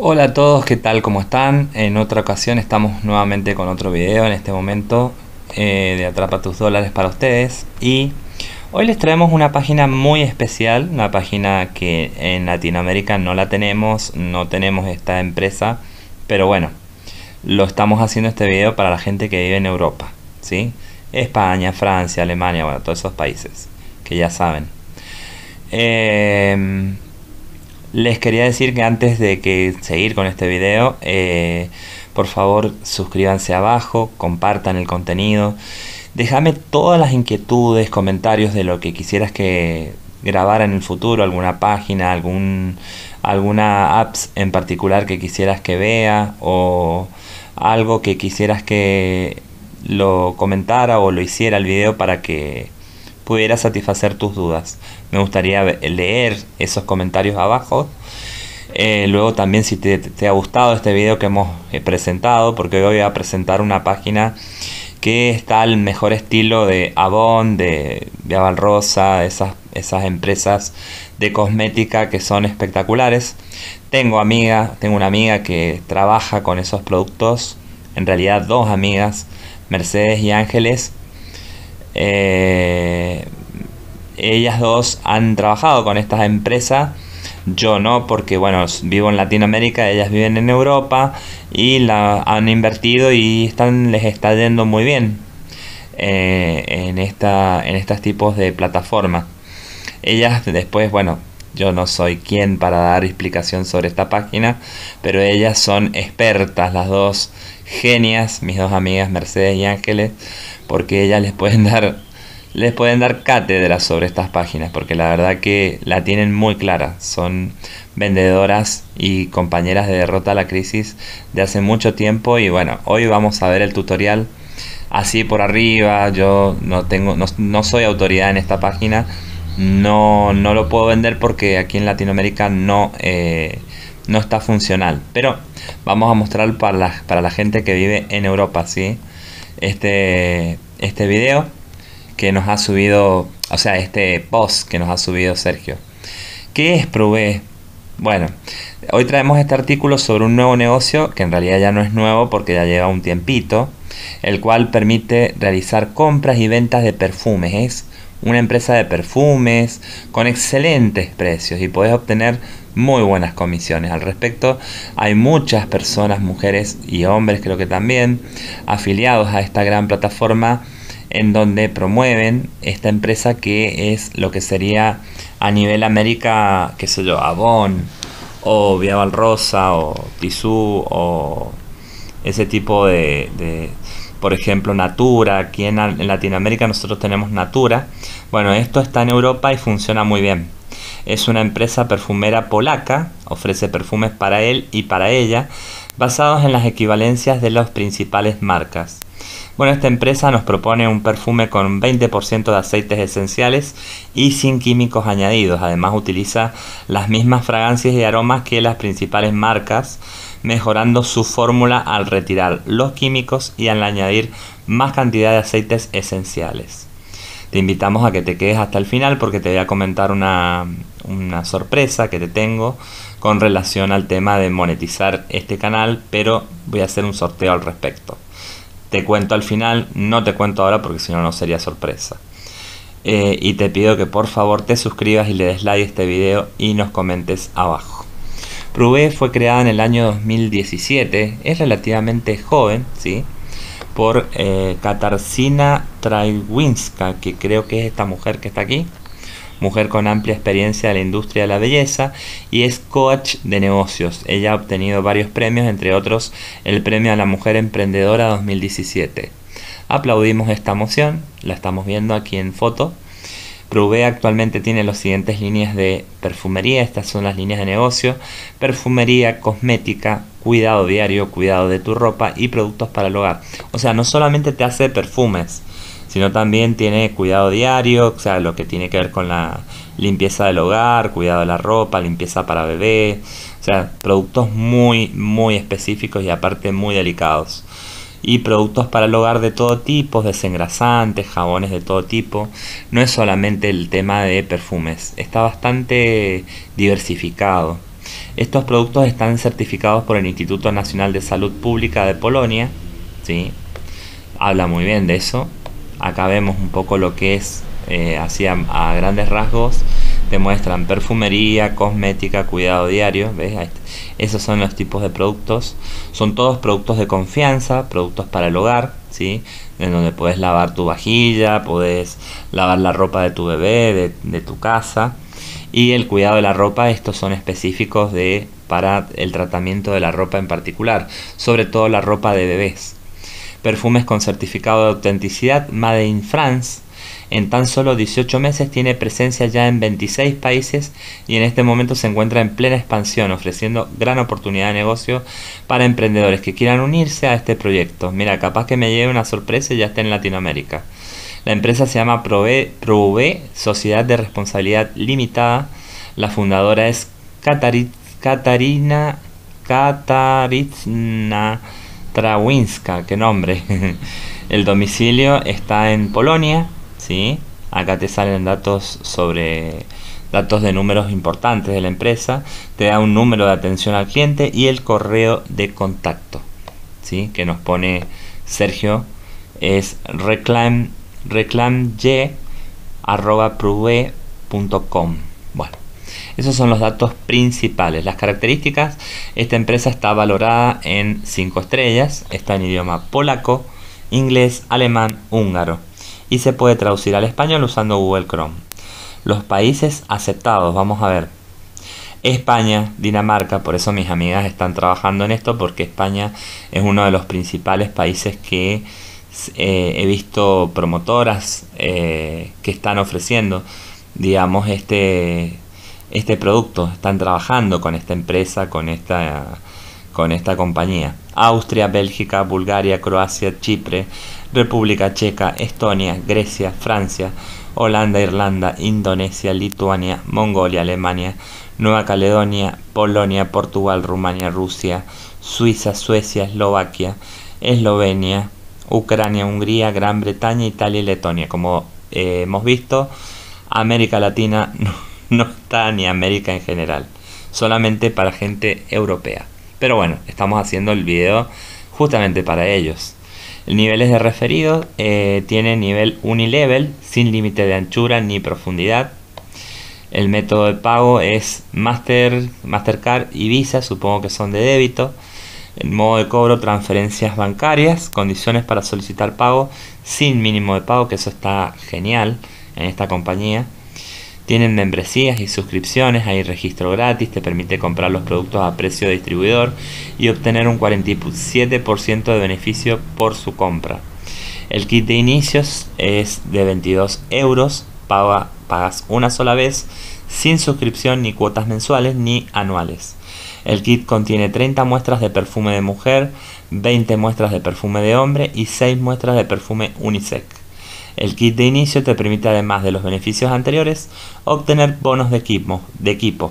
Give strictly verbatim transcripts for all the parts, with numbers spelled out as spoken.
Hola a todos, ¿qué tal? ¿Cómo están? En otra ocasión estamos nuevamente con otro video en este momento eh, de Atrapa tus dólares para ustedes. Y hoy les traemos una página muy especial, una página que en Latinoamérica no la tenemos, no tenemos esta empresa, pero bueno, lo estamos haciendo este video para la gente que vive en Europa, ¿sí? España, Francia, Alemania, bueno, todos esos países que ya saben. Eh, Les quería decir que antes de que seguir con este video, eh, por favor suscríbanse abajo, compartan el contenido, déjame todas las inquietudes, comentarios de lo que quisieras que grabara en el futuro, alguna página, algún, alguna apps en particular que quisieras que vea o algo que quisieras que lo comentara o lo hiciera el video para que pudiera satisfacer tus dudas. Me gustaría leer esos comentarios abajo. Eh, luego también si te, te ha gustado este video que hemos eh, presentado, porque hoy voy a presentar una página que está al mejor estilo de Avon, de, de Avalrosa, esas, esas empresas de cosmética que son espectaculares. Tengo amiga, tengo una amiga que trabaja con esos productos, en realidad dos amigas, Mercedes y Ángeles. Eh, ellas dos han trabajado con estas empresas, yo no, porque bueno, vivo en Latinoamérica, ellas viven en Europa y la han invertido y están, les está yendo muy bien eh, en, esta, en estos tipos de plataformas. Ellas después, bueno, yo no soy quien para dar explicación sobre esta página, pero ellas son expertas, las dos genias, mis dos amigas Mercedes y Ángeles, porque ellas les pueden dar les pueden dar cátedra sobre estas páginas, porque la verdad que la tienen muy clara. Son vendedoras y compañeras de Derrota a la Crisis de hace mucho tiempo. Y bueno, hoy vamos a ver el tutorial así por arriba. Yo no tengo no, no soy autoridad en esta página, no, no lo puedo vender porque aquí en Latinoamérica no, eh, no está funcional, pero vamos a mostrar para la, para la gente que vive en Europa, ¿sí? Este, este video que nos ha subido, o sea, este post que nos ha subido Sergio. ¿Qué es Provee? Bueno, hoy traemos este artículo sobre un nuevo negocio que en realidad ya no es nuevo porque ya lleva un tiempito, el cual permite realizar compras y ventas de perfumes. Es una empresa de perfumes con excelentes precios y puedes obtener muy buenas comisiones. Al respecto, hay muchas personas, mujeres y hombres creo que también, afiliados a esta gran plataforma en donde promueven esta empresa que es lo que sería a nivel América, qué sé yo, Avon o Via Valrosa o Tissú o ese tipo de, de por ejemplo Natura. Aquí en, en Latinoamérica nosotros tenemos Natura. Bueno, esto está en Europa y funciona muy bien. Es una empresa perfumera polaca, ofrece perfumes para él y para ella basados en las equivalencias de las principales marcas. Bueno, esta empresa nos propone un perfume con veinte por ciento de aceites esenciales y sin químicos añadidos. Además utiliza las mismas fragancias y aromas que las principales marcas, mejorando su fórmula al retirar los químicos y al añadir más cantidad de aceites esenciales. Te invitamos a que te quedes hasta el final porque te voy a comentar una, una sorpresa que te tengo con relación al tema de monetizar este canal, pero voy a hacer un sorteo al respecto. Te cuento al final, no te cuento ahora porque si no no sería sorpresa. Eh, y te pido que por favor te suscribas y le des like a este video y nos comentes abajo. Provee fue creada en el año dos mil diecisiete, es relativamente joven, ¿sí? Por eh, Katarzyna Traywinska, que creo que es esta mujer que está aquí. Mujer con amplia experiencia en la industria de la belleza y es coach de negocios. Ella ha obtenido varios premios, entre otros el premio a la Mujer Emprendedora dos mil diecisiete. Aplaudimos esta moción, la estamos viendo aquí en foto. Provee actualmente tiene las siguientes líneas de perfumería, estas son las líneas de negocio: perfumería, cosmética, cuidado diario, cuidado de tu ropa y productos para el hogar. O sea, no solamente te hace perfumes, sino también tiene cuidado diario, o sea, lo que tiene que ver con la limpieza del hogar, cuidado de la ropa, limpieza para bebé, o sea, productos muy, muy específicos y aparte muy delicados. Y productos para el hogar de todo tipo, desengrasantes, jabones de todo tipo. No es solamente el tema de perfumes, está bastante diversificado. Estos productos están certificados por el Instituto Nacional de Salud Pública de Polonia, ¿sí? Habla muy bien de eso. Acá vemos un poco lo que es, eh, así a, a grandes rasgos, te muestran perfumería, cosmética, cuidado diario, ¿ves? Esos son los tipos de productos. Son todos productos de confianza, productos para el hogar, ¿sí? En donde puedes lavar tu vajilla, puedes lavar la ropa de tu bebé, de, de tu casa. Y el cuidado de la ropa, estos son específicos de, para el tratamiento de la ropa en particular, sobre todo la ropa de bebés. Perfumes con certificado de autenticidad Made in France. En tan solo dieciocho meses tiene presencia ya en veintiséis países y en este momento se encuentra en plena expansión, ofreciendo gran oportunidad de negocio para emprendedores que quieran unirse a este proyecto. Mira, capaz que me lleve una sorpresa y ya esté en Latinoamérica. La empresa se llama Prove, Prove Sociedad de Responsabilidad Limitada. La fundadora es Katari, Katarina Katarina Trawinska, qué nombre. El domicilio está en Polonia, ¿sí? Acá te salen datos sobre datos de números importantes de la empresa, te da un número de atención al cliente y el correo de contacto, ¿sí? Que nos pone Sergio, es reclam reclamye arroba prove punto com. Bueno, esos son los datos principales. Las características: esta empresa está valorada en cinco estrellas, está en idioma polaco, inglés, alemán, húngaro y se puede traducir al español usando Google Chrome. Los países aceptados, vamos a ver: España, Dinamarca. Por eso mis amigas están trabajando en esto, porque España es uno de los principales países que eh, he visto promotoras eh, que están ofreciendo, digamos, este este producto, están trabajando con esta empresa, con esta con esta compañía. Austria, Bélgica, Bulgaria, Croacia, Chipre, República Checa, Estonia, Grecia, Francia, Holanda, Irlanda, Indonesia, Lituania, Mongolia, Alemania, Nueva Caledonia, Polonia, Portugal, Rumania, Rusia, Suiza, Suecia, Eslovaquia, Eslovenia, Ucrania, Hungría, Gran Bretaña, Italia y Letonia. Como eh, hemos visto, América Latina no, no está, ni América en general, solamente para gente europea. Pero bueno, estamos haciendo el video justamente para ellos. Niveles de referidos: eh, tiene nivel Unilevel, sin límite de anchura ni profundidad. El método de pago es Master, Mastercard y Visa, supongo que son de débito. El modo de cobro: transferencias bancarias. Condiciones para solicitar pago: sin mínimo de pago, que eso está genial en esta compañía. Tienen membresías y suscripciones, hay registro gratis, te permite comprar los productos a precio de distribuidor y obtener un cuarenta y siete por ciento de beneficio por su compra. El kit de inicios es de veintidós euros, paga, pagas una sola vez, sin suscripción ni cuotas mensuales ni anuales. El kit contiene treinta muestras de perfume de mujer, veinte muestras de perfume de hombre y seis muestras de perfume unisex. El kit de inicio te permite, además de los beneficios anteriores, obtener bonos de equipo, de equipo.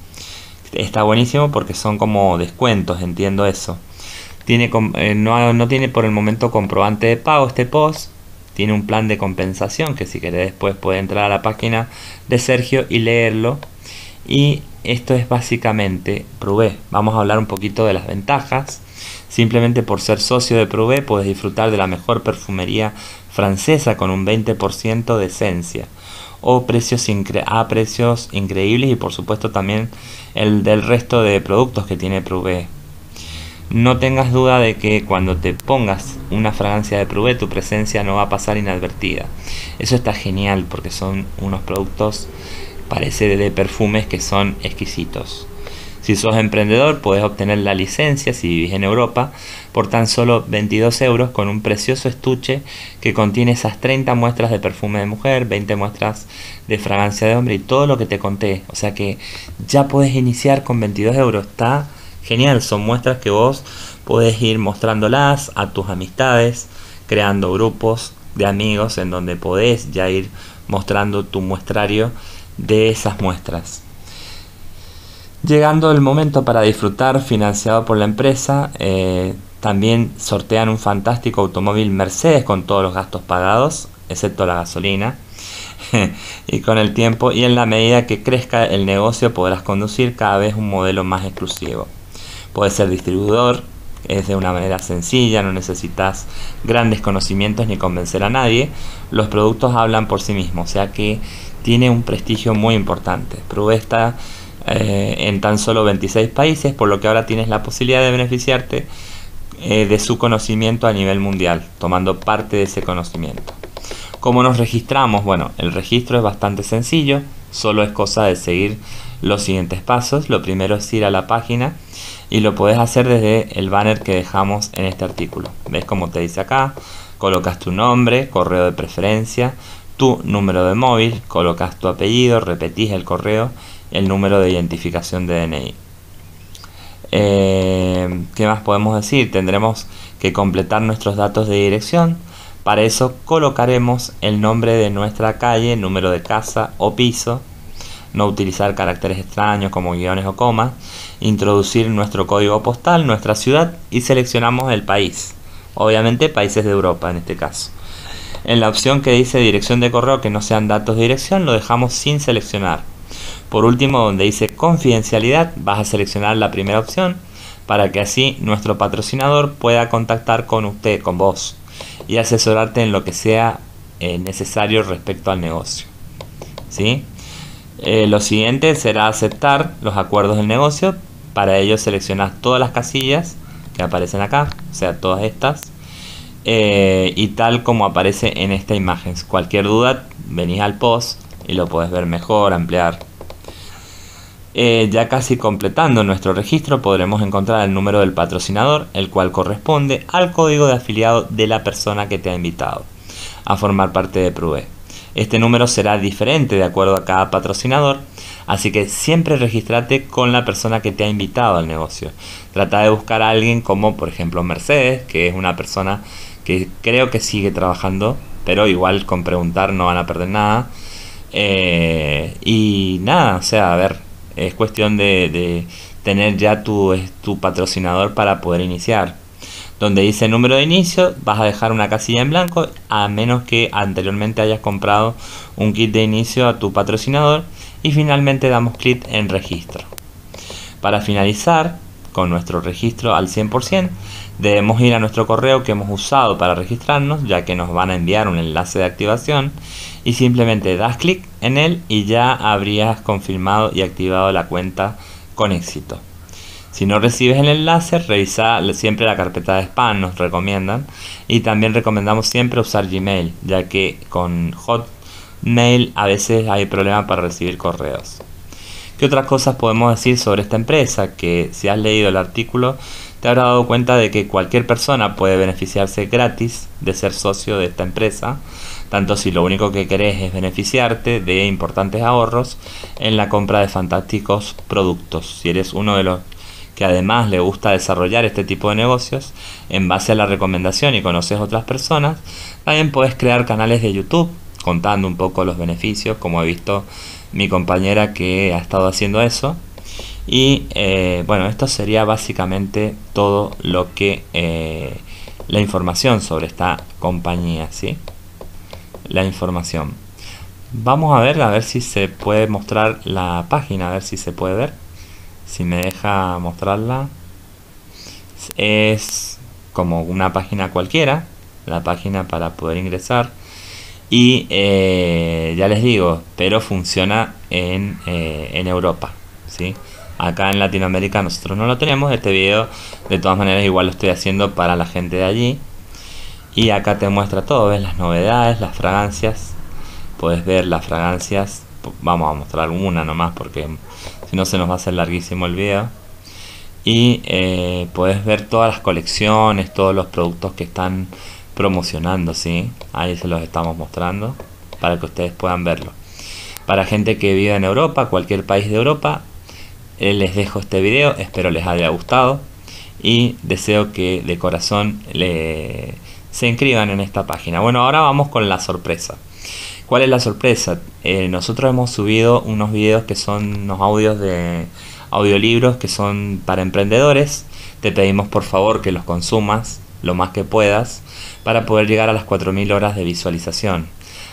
Está buenísimo porque son como descuentos, entiendo eso. Tiene, eh, no, no tiene por el momento comprobante de pago este post. Tiene un plan de compensación que, si querés, después puede entrar a la página de Sergio y leerlo. Y esto es básicamente Prove. Vamos a hablar un poquito de las ventajas. Simplemente por ser socio de Prove puedes disfrutar de la mejor perfumería francesa con un veinte por ciento de esencia o precios incre a precios increíbles, y por supuesto también el del resto de productos que tiene Prove. No tengas duda de que cuando te pongas una fragancia de Prove tu presencia no va a pasar inadvertida. Eso está genial porque son unos productos, parece, de perfumes que son exquisitos. Si sos emprendedor, puedes obtener la licencia si vivís en Europa por tan solo veintidós euros, con un precioso estuche que contiene esas treinta muestras de perfume de mujer, veinte muestras de fragancia de hombre y todo lo que te conté. O sea que ya puedes iniciar con veintidós euros. Está genial. Son muestras que vos podés ir mostrándolas a tus amistades, creando grupos de amigos en donde podés ya ir mostrando tu muestrario de esas muestras. Llegando el momento para disfrutar, financiado por la empresa, eh, también sortean un fantástico automóvil Mercedes con todos los gastos pagados, excepto la gasolina. y con el tiempo y en la medida que crezca el negocio podrás conducir cada vez un modelo más exclusivo. Puedes ser distribuidor, es de una manera sencilla, no necesitas grandes conocimientos ni convencer a nadie. Los productos hablan por sí mismos, o sea que tiene un prestigio muy importante. Prue está eh, en tan solo veintiséis países, por lo que ahora tienes la posibilidad de beneficiarte eh, de su conocimiento a nivel mundial, tomando parte de ese conocimiento. ¿Cómo nos registramos? Bueno, el registro es bastante sencillo, solo es cosa de seguir los siguientes pasos. Lo primero es ir a la página y lo puedes hacer desde el banner que dejamos en este artículo. ¿Ves cómo te dice acá? Colocas tu nombre, correo de preferencia, tu número de móvil, colocas tu apellido, repetís el correo, el número de identificación de D N I. Eh, ¿Qué más podemos decir? Tendremos que completar nuestros datos de dirección. Para eso colocaremos el nombre de nuestra calle, número de casa o piso, no utilizar caracteres extraños como guiones o comas, introducir nuestro código postal, nuestra ciudad y seleccionamos el país, obviamente países de Europa en este caso. En la opción que dice dirección de correo que no sean datos de dirección lo dejamos sin seleccionar. Por último, donde dice confidencialidad vas a seleccionar la primera opción para que así nuestro patrocinador pueda contactar con usted, con vos, y asesorarte en lo que sea eh, necesario respecto al negocio. ¿Sí? Eh, lo siguiente será aceptar los acuerdos del negocio. Para ello seleccionas todas las casillas que aparecen acá, o sea, todas estas, eh, y tal como aparece en esta imagen. Cualquier duda, venís al post y lo puedes ver mejor, ampliar. Eh, ya casi completando nuestro registro podremos encontrar el número del patrocinador, el cual corresponde al código de afiliado de la persona que te ha invitado a formar parte de Prue. Este número será diferente de acuerdo a cada patrocinador, así que siempre regístrate con la persona que te ha invitado al negocio. Trata de buscar a alguien como por ejemplo Mercedes, que es una persona que creo que sigue trabajando, pero igual con preguntar no van a perder nada. Eh, y nada, o sea, a ver, es cuestión de, de tener ya tu, tu patrocinador para poder iniciar. Donde dice número de inicio vas a dejar una casilla en blanco, a menos que anteriormente hayas comprado un kit de inicio a tu patrocinador, y finalmente damos clic en registro. Para finalizar con nuestro registro al cien por ciento debemos ir a nuestro correo que hemos usado para registrarnos, ya que nos van a enviar un enlace de activación, y simplemente das clic en él y ya habrías confirmado y activado la cuenta con éxito. Si no recibes el enlace, revisa siempre la carpeta de spam, nos recomiendan, y también recomendamos siempre usar Gmail, ya que con Hotmail a veces hay problemas para recibir correos. ¿Qué otras cosas podemos decir sobre esta empresa? Que si has leído el artículo te habrás dado cuenta de que cualquier persona puede beneficiarse gratis de ser socio de esta empresa, tanto si lo único que querés es beneficiarte de importantes ahorros en la compra de fantásticos productos. Si eres uno de los que además le gusta desarrollar este tipo de negocios en base a la recomendación y conoces otras personas, también puedes crear canales de YouTube contando un poco los beneficios, como he visto mi compañera que ha estado haciendo eso. Y eh, bueno, esto sería básicamente todo lo que eh, la información sobre esta compañía, ¿sí? La información. Vamos a ver, a ver si se puede mostrar la página, a ver si se puede ver. Si me deja mostrarla. Es como una página cualquiera, la página para poder ingresar. Y eh, ya les digo, pero funciona en, eh, en Europa, ¿sí? Acá en Latinoamérica nosotros no lo tenemos. Este video de todas maneras igual lo estoy haciendo para la gente de allí. Y acá te muestra todo, ves las novedades, las fragancias. Puedes ver las fragancias. Vamos a mostrar una nomás porque si no se nos va a hacer larguísimo el video. Y eh, puedes ver todas las colecciones, todos los productos que están promocionando, ¿sí? Ahí se los estamos mostrando para que ustedes puedan verlo. Para gente que vive en Europa, cualquier país de Europa, eh, les dejo este video, espero les haya gustado y deseo que de corazón le, se inscriban en esta página. Bueno, ahora vamos con la sorpresa. ¿Cuál es la sorpresa? Eh, nosotros hemos subido unos videos que son unos audios de audiolibros que son para emprendedores. Te pedimos por favor que los consumas lo más que puedas para poder llegar a las cuatro mil horas de visualización.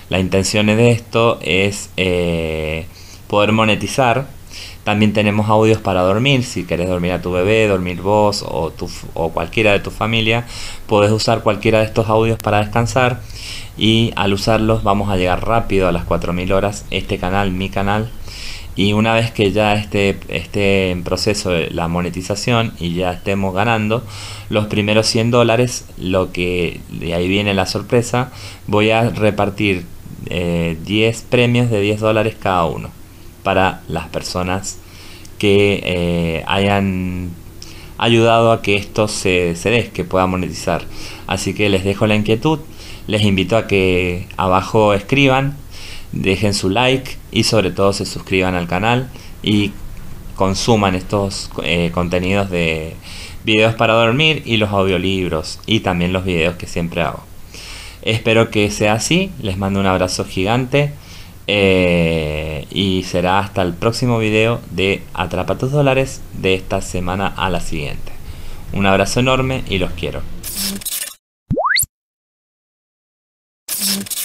La intención de esto es eh, poder monetizar. También tenemos audios para dormir. Si querés dormir a tu bebé, dormir vos o, tu, o cualquiera de tu familia, podés usar cualquiera de estos audios para descansar. Y al usarlos vamos a llegar rápido a las cuatro mil horas. Este canal, mi canal. Y una vez que ya esté, esté en proceso de la monetización y ya estemos ganando los primeros cien dólares, lo que de ahí viene la sorpresa, voy a repartir eh, diez premios de diez dólares cada uno para las personas que eh, hayan ayudado a que esto se, se dé, que pueda monetizar. Así que les dejo la inquietud, les invito a que abajo escriban, dejen su like y sobre todo se suscriban al canal y consuman estos eh, contenidos de videos para dormir y los audiolibros y también los videos que siempre hago. Espero que sea así, les mando un abrazo gigante eh, y será hasta el próximo video de Atrapa tus dólares de esta semana a la siguiente. Un abrazo enorme y los quiero.